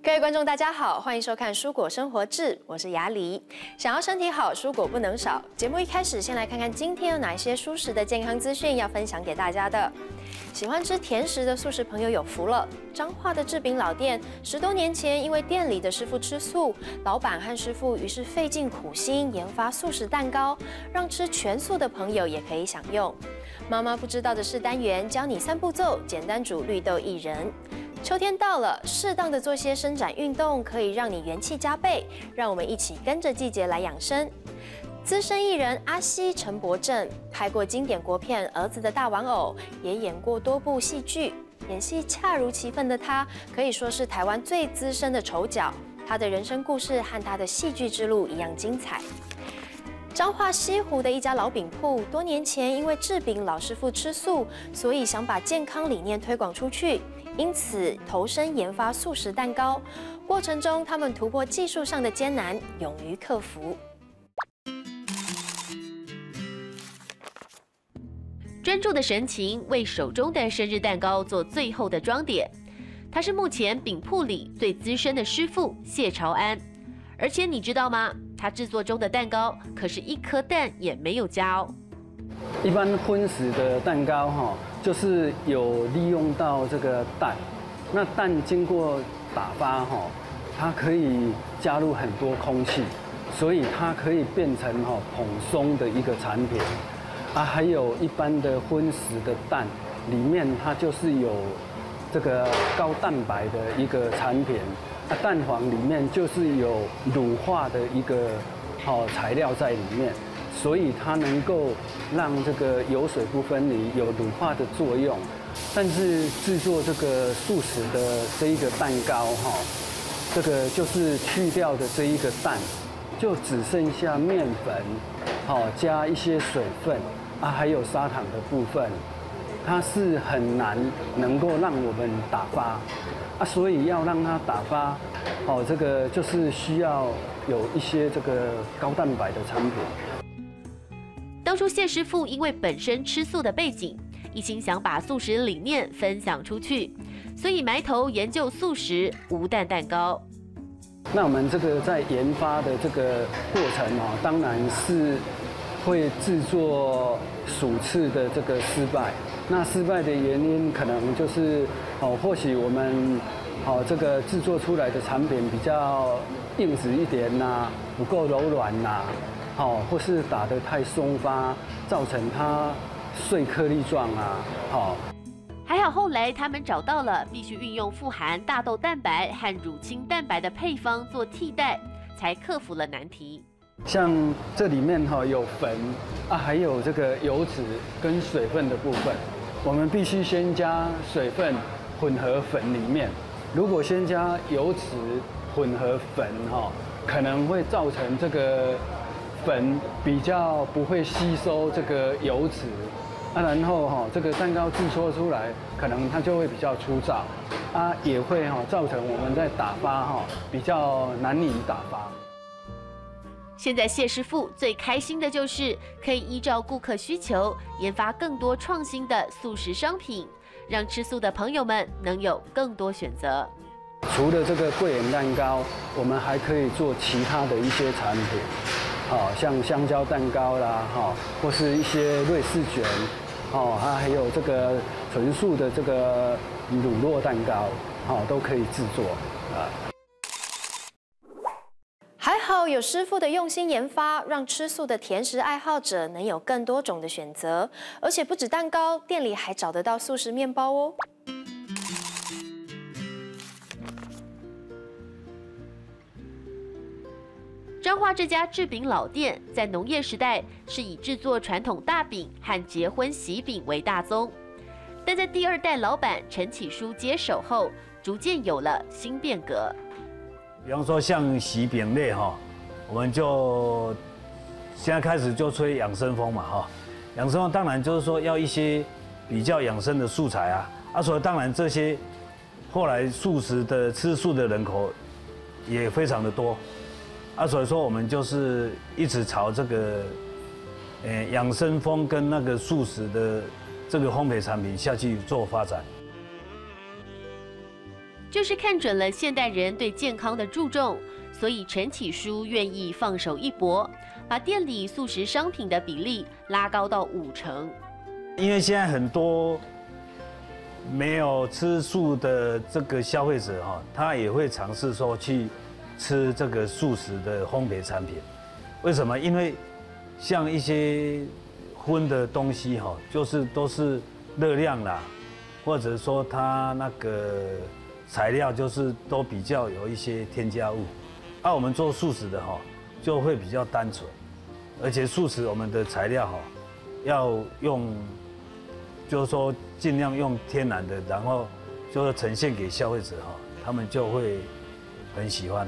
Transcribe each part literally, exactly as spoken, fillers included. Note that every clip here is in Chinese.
各位观众，大家好，欢迎收看《蔬果生活志》，我是雅里。想要身体好，蔬果不能少。节目一开始，先来看看今天有哪一些蔬食的健康资讯要分享给大家的。喜欢吃甜食的素食朋友有福了。彰化的制饼老店，十多年前因为店里的师傅吃素，老板和师傅于是费尽苦心研发素食蛋糕，让吃全素的朋友也可以享用。妈妈不知道的是单元，教你三步骤，简单煮绿豆薏仁。秋天到了，适当的做些伸展运动，可以让你元气加倍。让我们一起跟着季节来养生。资深艺人阿西陈柏正拍过经典国片《儿子的大玩偶》，也演过多部戏剧，演戏恰如其分的他，可以说是台湾最资深的丑角。他的人生故事和他的戏剧之路一样精彩。彰化西湖的一家老饼铺，多年前因为制饼老师傅吃素，所以想把健康理念推广出去。因此，投身研发素食蛋糕，过程中他们突破技术上的艰难，勇于克服。 专注的神情为手中的生日蛋糕做最后的装点。他是目前饼铺里最资深的师傅谢朝安，而且你知道吗？他制作中的蛋糕可是一颗蛋也没有加哦。 一般荤食的蛋糕哈，就是有利用到这个蛋，那蛋经过打发哈，它可以加入很多空气，所以它可以变成哈蓬松的一个产品。啊，还有一般的荤食的蛋，里面它就是有这个高蛋白的一个产品，啊，蛋黄里面就是有乳化的一个好材料在里面。所以它能够让这个油水不分离，有乳化的作用。但是制作这个素食的这一个蛋糕哈，这个就是去掉的这一个蛋，就只剩下面粉，好加一些水分啊，还有砂糖的部分，它是很难能够让我们打发啊，所以要让它打发，好这个就是需要有一些这个高蛋白的产品。 当初谢师傅因为本身吃素的背景，一心想把素食理念分享出去，所以埋头研究素食无蛋蛋糕。 那我们这个在研发的这个过程哦，当然是会制作数次的这个失败。那失败的原因可能就是哦，或许我们哦这个制作出来的产品比较硬实一点呐，不够柔软呐。好，或是打得太松发，造成它碎颗粒状啊。好， 还好后来他们找到了必须运用富含大豆蛋白和乳清蛋白的配方做替代，才克服了难题。 像这里面哈有粉啊，还有这个油脂跟水分的部分，我们必须先加水分混合粉里面。如果先加油脂混合粉哈，可能会造成这个粉比较不会吸收这个油脂，啊，然后哈、哦、这个蛋糕制作出来，可能它就会比较粗糙，啊，也会哈、哦、造成我们在打发哈、哦、比较难以打发。 现在谢师傅最开心的就是可以依照顾客需求，研发更多创新的素食商品，让吃素的朋友们能有更多选择。 除了这个桂圆蛋糕，我们还可以做其他的一些产品。好，像香蕉蛋糕啦，哈，或是一些瑞士卷，哦，它还有这个纯素的这个乳酪蛋糕，好，都可以制作啊。 还好有师傅的用心研发，让吃素的甜食爱好者能有更多种的选择，而且不止蛋糕，店里还找得到素食面包哦。 彰化这家制饼老店，在农业时代是以制作传统大饼和结婚喜饼为大宗，但在第二代老板陈启书接手后，逐渐有了新变革。 比方说像喜饼类哈，我们就现在开始就吹养生风嘛哈，养生风当然就是说要一些比较养生的素材啊，啊，所以当然这些后来素食的吃素的人口也非常的多。啊，所以说我们就是一直朝这个，呃，养生风跟那个素食的这个烘焙产品下去做发展。 就是看准了现代人对健康的注重，所以陈启书愿意放手一搏，把店里素食商品的比例拉高到五成。 因为现在很多没有吃素的这个消费者哈，他也会尝试说去吃这个素食的烘焙产品。为什么？因为像一些荤的东西哈，就是都是热量啦，或者说它那个材料就是都比较有一些添加物。而、啊、我们做素食的哈，就会比较单纯，而且素食我们的材料哈，要用。就是说，尽量用天然的，然后就是呈现给消费者哈，他们就会很喜欢。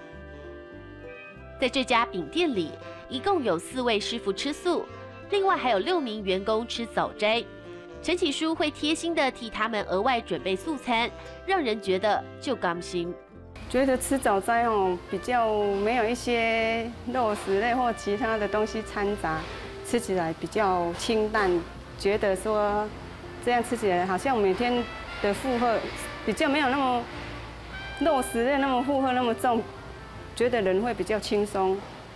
在这家饼店里，一共有四位师傅吃素，另外还有六名员工吃早斋。陈启书会贴心的替他们额外准备素餐，让人觉得就甘心。 觉得吃早斋哦，比较没有一些肉食类或其他的东西掺杂，吃起来比较清淡。觉得说这样吃起来好像每天的负荷比较没有那么肉食类那么负荷那么重，觉得人会比较轻松。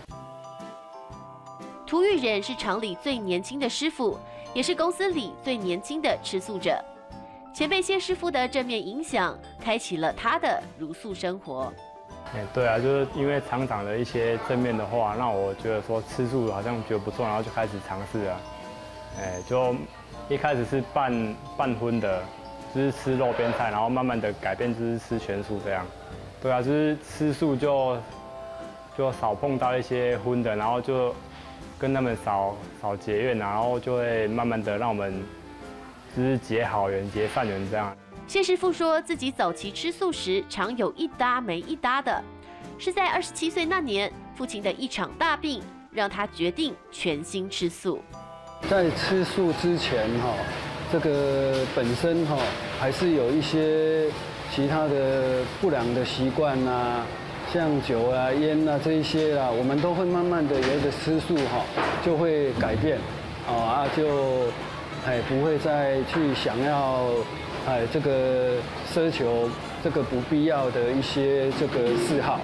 涂玉仁是厂里最年轻的师傅，也是公司里最年轻的吃素者。前辈谢师傅的正面影响，开启了他的茹素生活。 哎，对啊，就是因为厂长的一些正面的话，让我觉得说吃素好像觉得不错，然后就开始尝试啊。哎，就一开始是半半荤的，就是吃肉边菜，然后慢慢的改变就是吃全素这样。对啊，就是吃素就就少碰到一些荤的，然后就跟他们少少结怨啊，然后就会慢慢的让我们就是结好缘、结善缘这样。 谢师傅说自己早期吃素时常有一搭没一搭的，是在二十七岁那年，父亲的一场大病让他决定全心吃素。 在吃素之前哈，这个本身哈还是有一些其他的不良的习惯呐，像酒啊、烟啊这一些啦，我们都会慢慢的有一个吃素哈，就会改变，啊就哎不会再去想要哎这个奢求这个不必要的一些这个嗜好。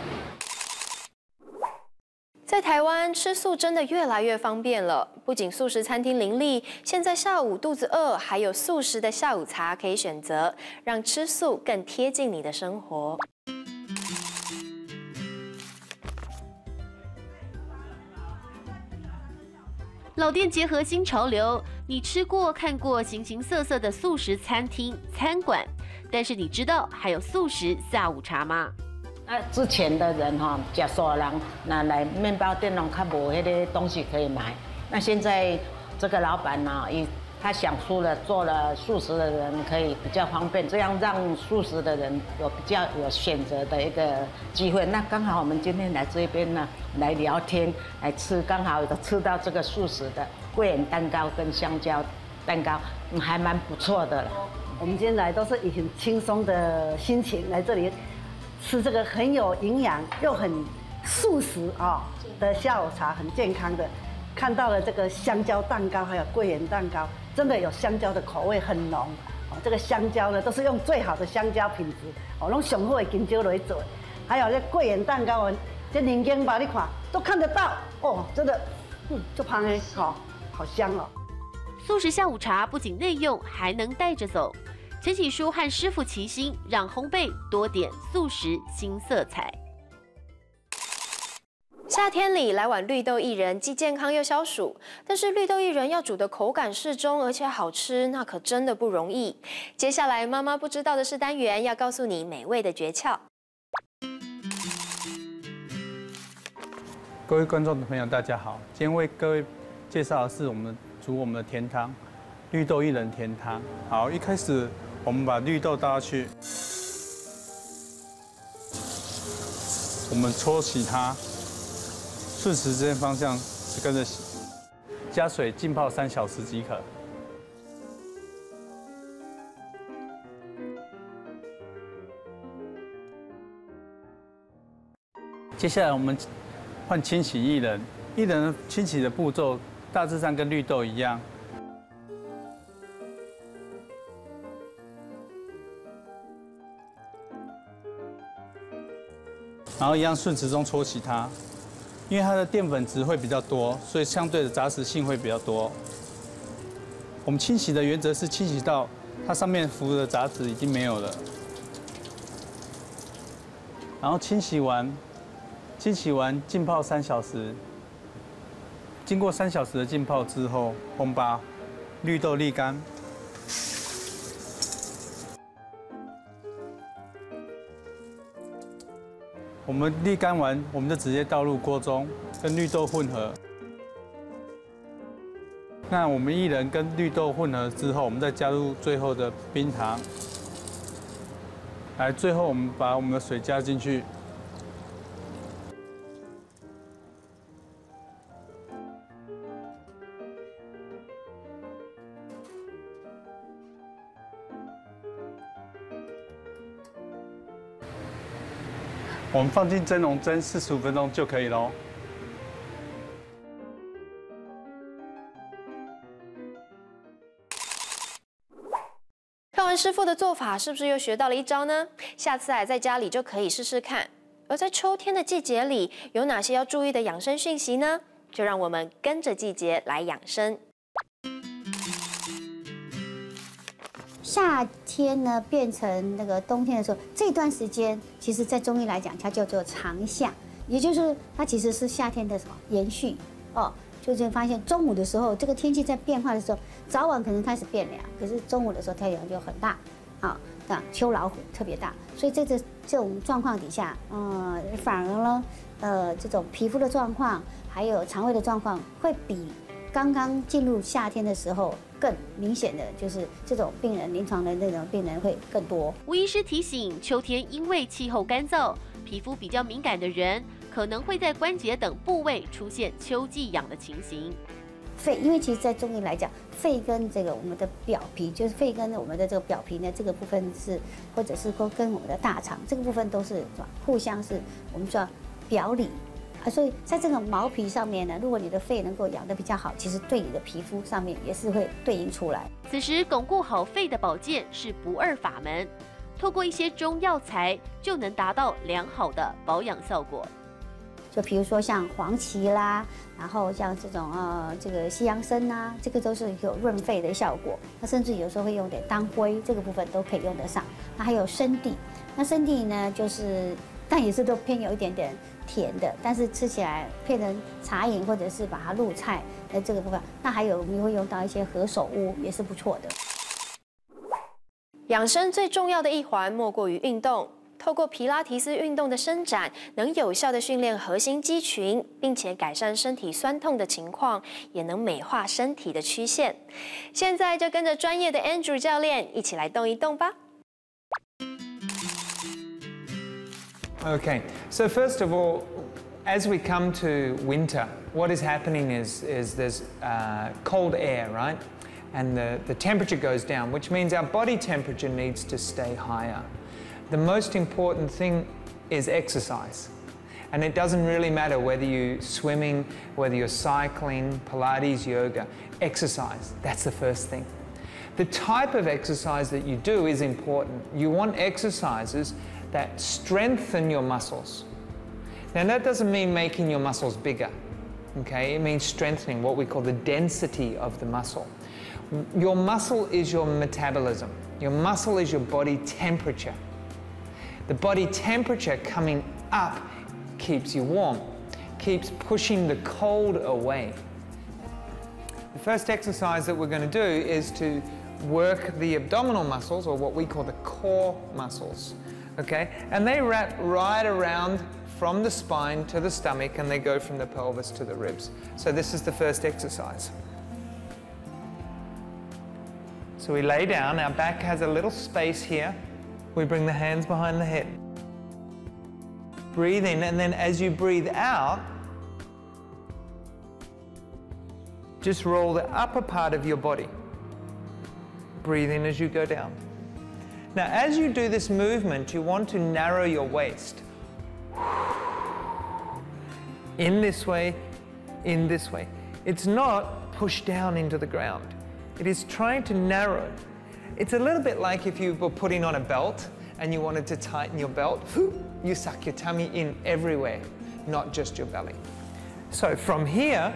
在台湾吃素真的越来越方便了，不仅素食餐厅林立，现在下午肚子饿，还有素食的下午茶可以选择，让吃素更贴近你的生活。 老店结合新潮流，你吃过看过形形色色的素食餐厅、餐馆，但是你知道还有素食下午茶吗？ 啊，之前的人哈，吃素的人那来面包店拢较无迄个东西可以买。那现在这个老板呢，以他想出了做了素食的人可以比较方便，这样让素食的人有比较有选择的一个机会。那刚好我们今天来这边呢，来聊天，来吃，刚好有吃到这个素食的桂圆蛋糕跟香蕉蛋糕，嗯，还蛮不错的了。 我们今天来都是以很轻松的心情来这里。吃这个很有营养又很素食啊的下午茶，很健康的。看到了这个香蕉蛋糕，还有桂圆蛋糕，真的有香蕉的口味很浓。哦，这个香蕉呢都是用最好的香蕉品质，哦，用上好的香蕉来做。还有这桂圆蛋糕，这零件吧，你看都看得到哦，真的，嗯，就香哎，好，好香哦。 素食下午茶不仅内用，还能带着走。陈启书和师傅齐心，让烘焙多点素食新色彩。 夏天里来碗绿豆薏仁，既健康又消暑。但是绿豆薏仁要煮的口感适中，而且好吃，那可真的不容易。接下来妈妈不知道的是单元，要告诉你美味的诀窍。 各位观众朋友，大家好，今天为各位介绍的是我们煮我们的甜汤，绿豆薏仁甜汤。好，一开始我们把绿豆倒下去，我们搓洗它，顺时针方向跟着洗，加水浸泡三小时即可。接下来我们换清洗薏仁，薏仁清洗的步骤大致上跟绿豆一样。 然后一样顺时钟搓洗它，因为它的淀粉质会比较多，所以相对的杂食性会比较多。我们清洗的原则是清洗到它上面浮的杂质已经没有了，然后清洗完，清洗完浸泡三小时。经过三小时的浸泡之后，我们把绿豆沥干。我们沥干完，我们就直接倒入锅中，跟绿豆混合。那我们薏仁跟绿豆混合之后，我们再加入最后的冰糖。来，最后我们把我们的水加进去。我们放进蒸笼蒸四十五分钟就可以喽。 看完师傅的做法，是不是又学到了一招呢？下次啊，在家里就可以试试看。而在秋天的季节里，有哪些要注意的养生讯息呢？就让我们跟着季节来养生。 夏天呢变成那个冬天的时候，这段时间其实在中医来讲，它叫做长夏，也就是它其实是夏天的什么延续哦。就是发现中午的时候，这个天气在变化的时候，早晚可能开始变凉，可是中午的时候太阳就很大，啊，那秋老虎特别大，所以在这这种状况底下，呃，反而呢，呃，这种皮肤的状况还有肠胃的状况会比刚刚进入夏天的时候更明显的，就是这种病人临床的那种病人会更多。 吴医师提醒，秋天因为气候干燥，皮肤比较敏感的人，可能会在关节等部位出现秋季痒的情形。 肺，因为其实，在中医来讲，肺跟这个我们的表皮，就是肺跟我们的这个表皮呢，这个部分是，或者是说跟我们的大肠这个部分都是互相是我们说表里。啊，所以在这个毛皮上面呢，如果你的肺能够养得比较好，其实对你的皮肤上面也是会对应出来。 此时巩固好肺的保健是不二法门，透过一些中药材就能达到良好的保养效果。 就比如说像黄芪啦，然后像这种呃这个西洋参呐，这个都是有润肺的效果。那甚至有时候会用点当归，这个部分都可以用得上。那还有生地，那生地呢就是但也是都偏有一点点甜的，但是吃起来配成茶饮或者是把它入菜的这个部分。那还有我们会用到一些何首乌，也是不错的。 养生最重要的一环莫过于运动。透过皮拉提斯运动的伸展，能有效的训练核心肌群，并且改善身体酸痛的情况，也能美化身体的曲线。现在就跟着专业的 Andrew 教练一起来动一动吧。 Okay, so first of all, as we come to winter, what is happening is, is there's uh, cold air, right? And the, the temperature goes down, which means our body temperature needs to stay higher. The most important thing is exercise. And it doesn't really matter whether you're swimming, whether you're cycling, Pilates, yoga, exercise, that's the first thing. The type of exercise that you do is important. You want exercises that strengthen your muscles. Now that doesn't mean making your muscles bigger, okay? It means strengthening, what we call the density of the muscle. Your muscle is your metabolism. Your muscle is your body temperature. The body temperature coming up keeps you warm, keeps pushing the cold away. The first exercise that we're going to do is to work the abdominal muscles, or what we call the core muscles, okay? And they wrap right around from the spine to the stomach, and they go from the pelvis to the ribs. So this is the first exercise. So we lay down, our back has a little space here. We bring the hands behind the head. Breathe in, and then as you breathe out, just roll the upper part of your body. Breathe in as you go down. Now, as you do this movement, you want to narrow your waist. In this way, in this way. It's not push down into the ground. It is trying to narrow. It's a little bit like if you were putting on a belt and you wanted to tighten your belt, you suck your tummy in everywhere, not just your belly. So from here,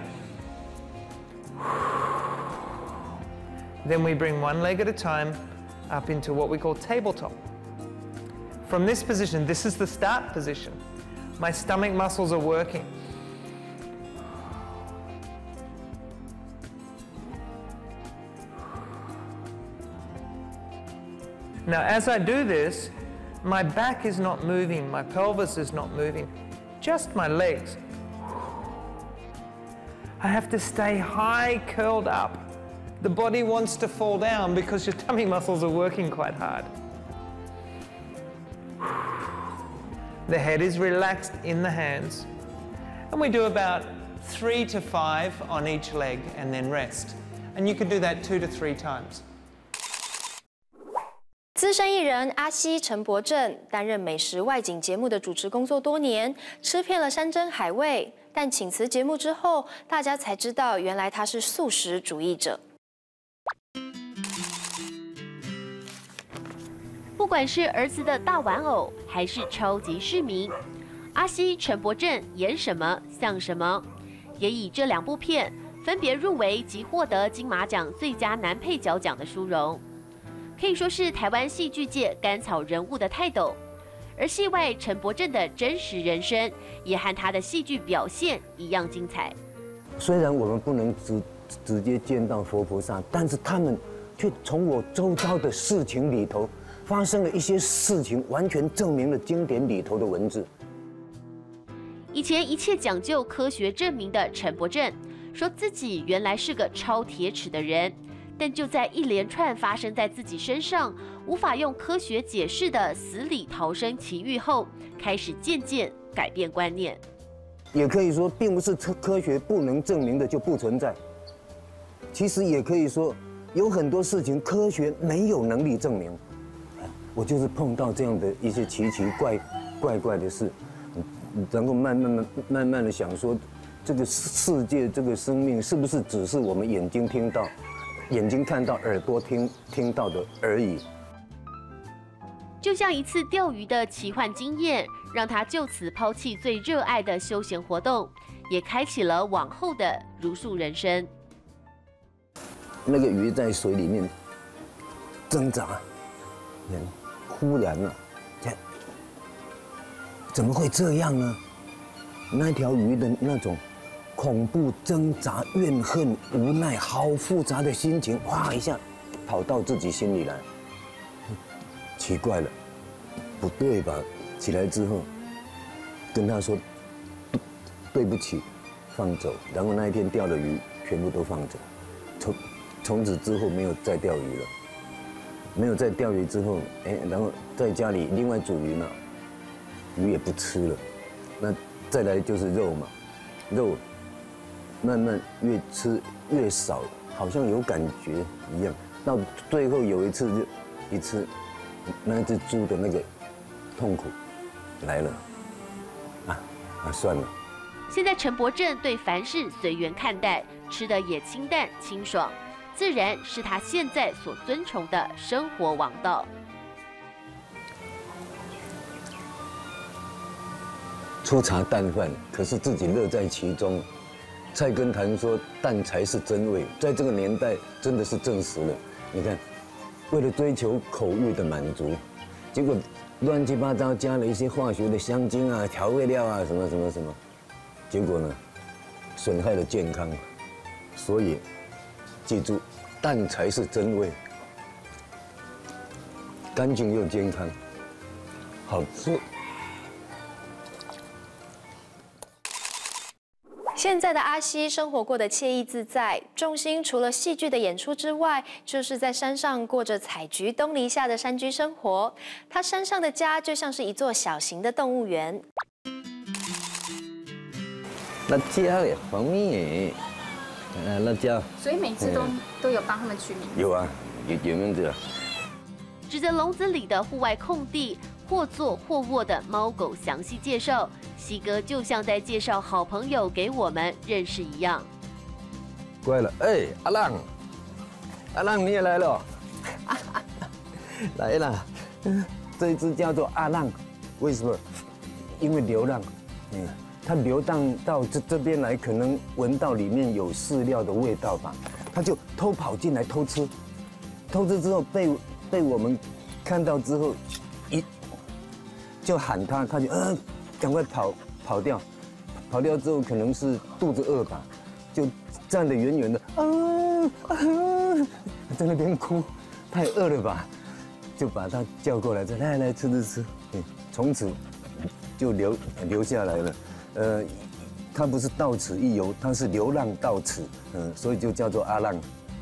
then we bring one leg at a time up into what we call tabletop. From this position, this is the start position. My stomach muscles are working. Now, as I do this, my back is not moving, my pelvis is not moving, just my legs. I have to stay high curled up. The body wants to fall down because your tummy muscles are working quite hard. The head is relaxed in the hands. And we do about three to five on each leg and then rest. And you can do that two to three times. 资深艺人阿西陈柏正担任美食外景节目的主持工作多年，吃遍了山珍海味，但请辞节目之后，大家才知道原来他是素食主义者。 不管是儿子的大玩偶，还是超级市民，阿西陈柏正演什么像什么，也以这两部片分别入围及获得金马奖最佳男配角奖的殊荣。 可以说是台湾戏剧界甘草人物的泰斗，而戏外陈柏正的真实人生也和他的戏剧表现一样精彩。 虽然我们不能直直接见到佛菩萨，但是他们却从我周遭的事情里头发生了一些事情，完全证明了经典里头的文字。 以前一切讲究科学证明的陈柏正，说自己原来是个超铁齿的人。 但就在一连串发生在自己身上无法用科学解释的死里逃生奇遇后，开始渐渐改变观念。 也可以说，并不是科科学不能证明的就不存在。其实也可以说，有很多事情科学没有能力证明。我就是碰到这样的一些奇奇怪怪怪的事，然后慢慢慢慢慢的想说，这个世界这个生命是不是只是我们眼睛听到？ 眼睛看到，耳朵听听到的而已。 就像一次钓鱼的奇幻经验，让他就此抛弃最热爱的休闲活动，也开启了往后的如素人生。 那个鱼在水里面挣扎，忽然啊，怎么会这样呢？那条鱼的那种。 恐怖、挣扎、怨恨、无奈，好复杂的心情，哇一下跑到自己心里来。奇怪了，不对吧？起来之后，跟他说对不起，放走。然后那一天钓的鱼全部都放走，从从此之后没有再钓鱼了。没有再钓鱼之后，哎，然后在家里另外煮鱼嘛，鱼也不吃了。那再来就是肉嘛，肉。 慢慢越吃越少，好像有感觉一样。到最后有一次就一吃，那只猪的那个痛苦来了，啊啊算了。 现在陈柏正对凡事随缘看待，吃的也清淡清爽，自然是他现在所尊崇的生活王道。 粗茶淡饭，可是自己乐在其中。 菜根谭说：“淡才是真味。”在这个年代，真的是证实了。你看，为了追求口欲的满足，结果乱七八糟加了一些化学的香精啊、调味料啊，什么什么什么，结果呢，损害了健康。所以，记住，淡才是真味，干净又健康，好吃。 现在的阿西生活过得惬意自在，重心除了戏剧的演出之外，就是在山上过着采菊东篱下的山居生活。他山上的家就像是一座小型的动物园。 辣椒耶，黄蜜耶，啊，辣椒。 所以每次都、嗯、都有帮他们取名字。 有啊，有有名字啊。 指着笼子里的户外空地，或坐或卧的猫狗详细介绍。 西哥就像在介绍好朋友给我们认识一样。 乖了，哎，阿浪，阿浪你也来了，来了， 这一只叫做阿浪，为什么？因为流浪，嗯，它流荡到这这边来，可能闻到里面有饲料的味道吧，它就偷跑进来偷吃，偷吃之后被被我们看到之后，一就喊它，它就呃赶快跑跑掉，跑掉之后可能是肚子饿吧，就站得远远的啊啊，在那边哭，太饿了吧。就把它叫过来，再来来吃吃吃，嗯，从此就留留下来了。呃，它不是到此一游，它是流浪到此，嗯，所以就叫做阿浪。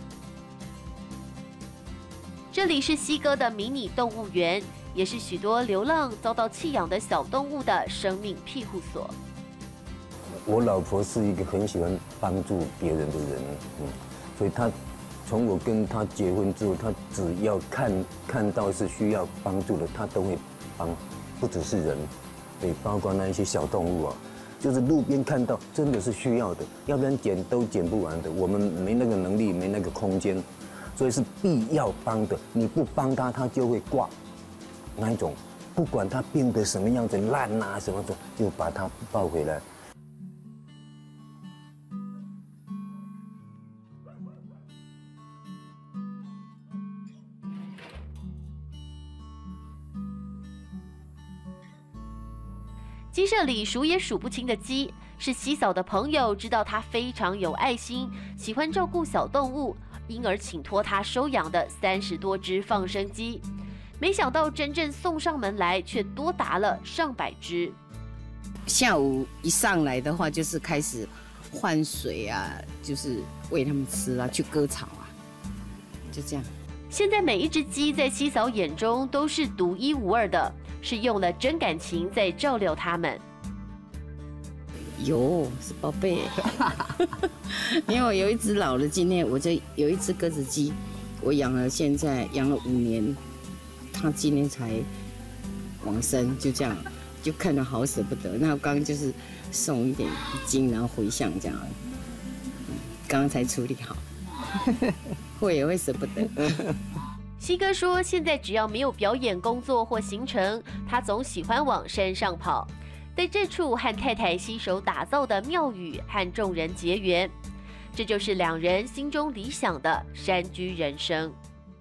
这里是西哥的迷你动物园，也是许多流浪遭到弃养的小动物的生命庇护所。 我老婆是一个很喜欢帮助别人的人，嗯，所以她。从我跟他结婚之后，他只要看看到是需要帮助的，他都会帮，不只是人，对，包括那一些小动物啊，就是路边看到真的是需要的，要不然捡都捡不完的，我们没那个能力，没那个空间，所以是必要帮的。你不帮他，他就会挂，那一种，不管他变得什么样子烂啊什么的，就把他抱回来。 鸡舍里数也数不清的鸡，是西嫂的朋友知道他非常有爱心，喜欢照顾小动物，因而请托他收养的三十多只放生鸡。没想到真正送上门来，却多达了上百只。 下午一上来的话，就是开始换水啊，就是喂它们吃啊，去割草啊，就这样。 现在每一只鸡在西嫂眼中都是独一无二的。是用了真感情在照料它们。 有是宝贝，因为我有一只老的，今天我就有一只鸽子鸡，我养了，现在养了五年，它今天才往生，就这样，就看得好舍不得。那我刚刚就是送一点金，然后回向这样，刚刚才处理好，会也会舍不得。 西哥说，现在只要没有表演工作或行程，他总喜欢往山上跑，在这处和太太携手打造的庙宇和众人结缘，这就是两人心中理想的山居人生。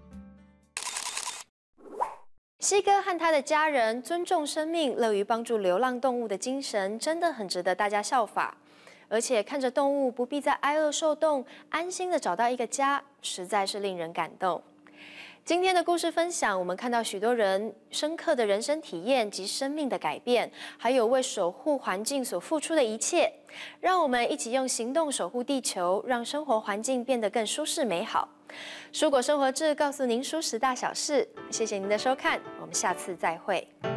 西哥和他的家人尊重生命、乐于帮助流浪动物的精神，真的很值得大家效法。而且看着动物不必再挨饿受冻，安心的找到一个家，实在是令人感动。今天的故事分享，我们看到许多人深刻的人生体验及生命的改变，还有为守护环境所付出的一切。让我们一起用行动守护地球，让生活环境变得更舒适美好。蔬果生活志告诉您蔬食大小事，谢谢您的收看，我们下次再会。